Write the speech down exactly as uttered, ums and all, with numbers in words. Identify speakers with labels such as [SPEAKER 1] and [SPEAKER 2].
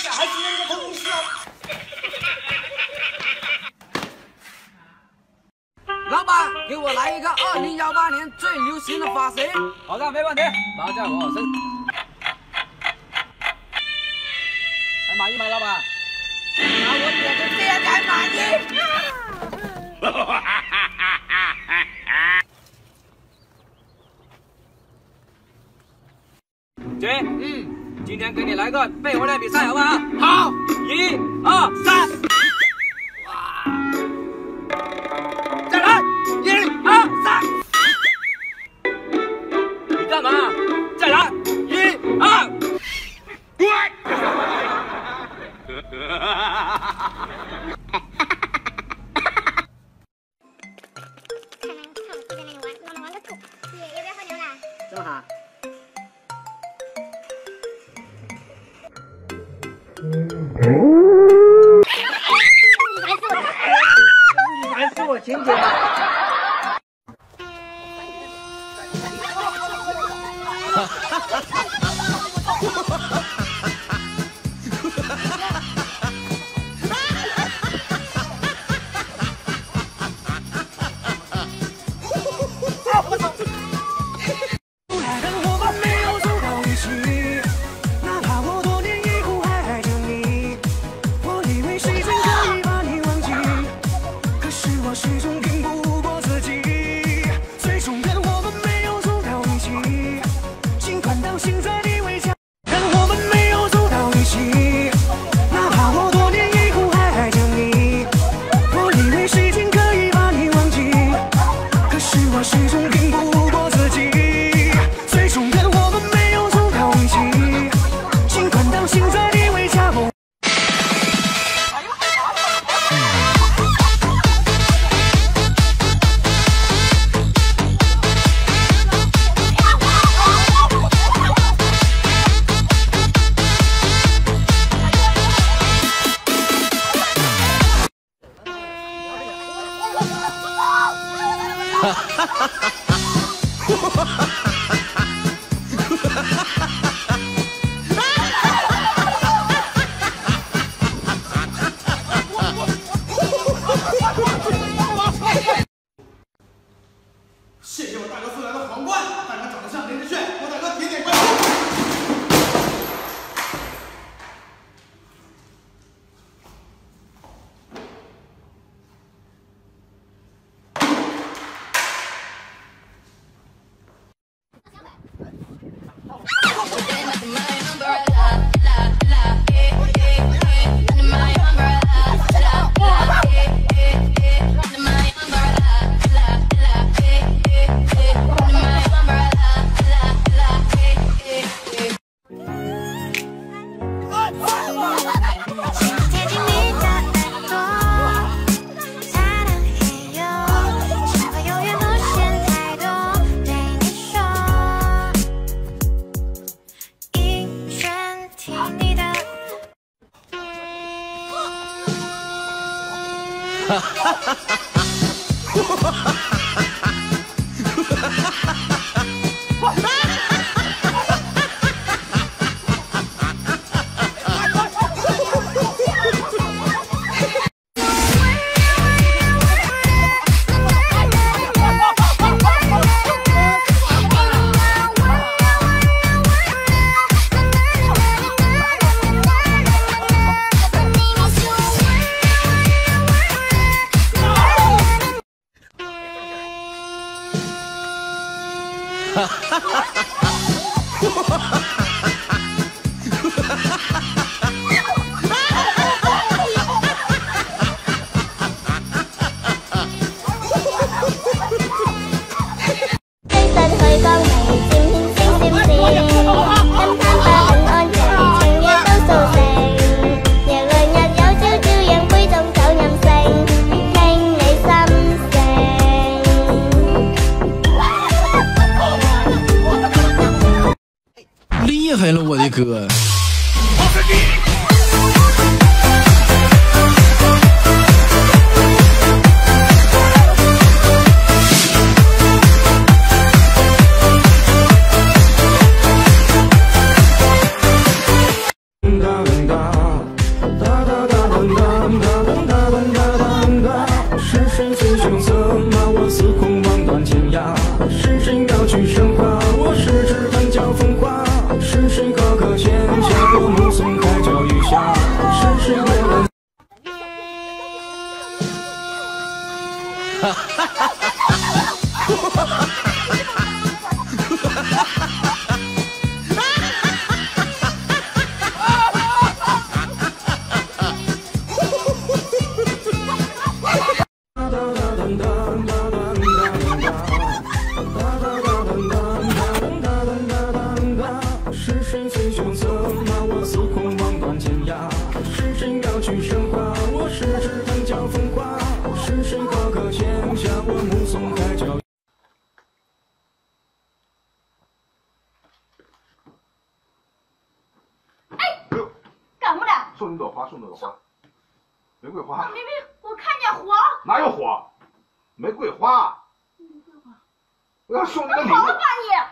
[SPEAKER 1] 小孩子那个同事哦。
[SPEAKER 2] 老板，给我来一个二零幺八年最流行的发型。
[SPEAKER 3] 好的，没问题，包在我身。还满意吗，老板？
[SPEAKER 2] 那我点成这样才满意。
[SPEAKER 3] 姐，
[SPEAKER 2] 嗯，
[SPEAKER 3] 今天给你来个背活量比赛，好不好？
[SPEAKER 2] 好，
[SPEAKER 3] 一、二、三。哇！再来，一、二、三。你干嘛？再来，一、二。滚！
[SPEAKER 2] 这么好。你还是我亲姐吧。
[SPEAKER 1] 谢谢我大哥送来的皇冠，大哥长得像林志炫，我大哥点点关。
[SPEAKER 4] 哈哈哈哈哈！哈哈哈哈哈！厉害了，我的哥！
[SPEAKER 5] 哒哒。 前向我目送海潮。
[SPEAKER 6] 哎，干么呢？
[SPEAKER 7] 送你朵花，送你朵花，玫瑰花。
[SPEAKER 6] 明明我看见火。
[SPEAKER 7] 哪有火？玫瑰花。
[SPEAKER 6] 玫瑰花。
[SPEAKER 7] 我要送你个礼物。
[SPEAKER 6] 好吧你。